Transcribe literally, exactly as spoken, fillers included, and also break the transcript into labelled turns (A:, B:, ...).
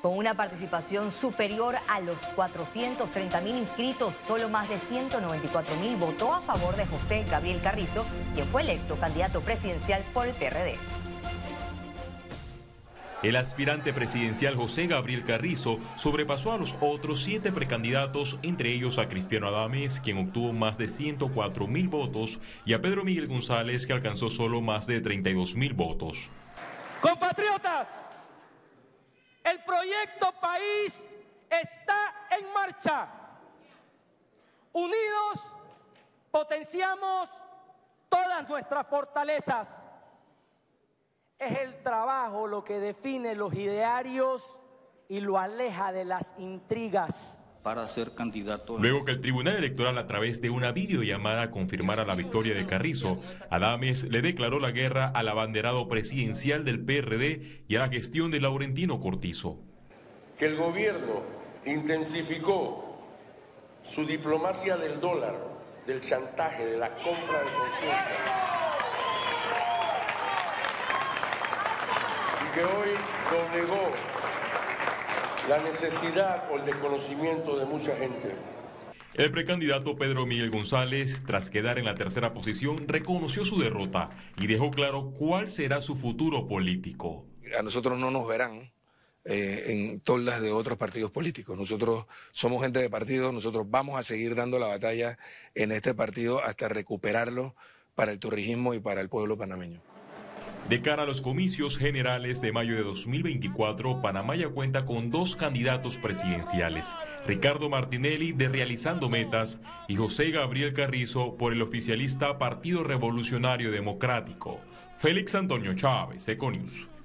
A: Con una participación superior a los cuatrocientos treinta mil inscritos, solo más de ciento noventa y cuatro mil votó a favor de José Gabriel Carrizo, quien fue electo candidato presidencial por el P R D.
B: El aspirante presidencial José Gabriel Carrizo sobrepasó a los otros siete precandidatos, entre ellos a Cristiano Adames, quien obtuvo más de ciento cuatro mil votos, y a Pedro Miguel González, que alcanzó solo más de treinta y dos mil votos.
C: Compatriotas, el proyecto país está en marcha. Unidos potenciamos todas nuestras fortalezas. Es el trabajo lo que define los idearios y lo aleja de las intrigas.
D: Para ser candidato.
B: Luego que el Tribunal Electoral, a través de una videollamada, confirmara la victoria de Carrizo, Adames le declaró la guerra al abanderado presidencial del P R D y a la gestión de Laurentino Cortizo.
E: Que el gobierno intensificó su diplomacia del dólar, del chantaje, de la compra de conciencia. Que hoy doblegó la necesidad o el desconocimiento de mucha gente.
B: El precandidato Pedro Miguel González, tras quedar en la tercera posición, reconoció su derrota y dejó claro cuál será su futuro político.
F: A nosotros no nos verán eh, en toldas de otros partidos políticos. Nosotros somos gente de partido, nosotros vamos a seguir dando la batalla en este partido hasta recuperarlo para el torrijismo y para el pueblo panameño.
B: De cara a los comicios generales de mayo de dos mil veinticuatro, Panamá ya cuenta con dos candidatos presidenciales, Ricardo Martinelli de Realizando Metas y José Gabriel Carrizo por el oficialista Partido Revolucionario Democrático. Félix Antonio Chávez, Econius.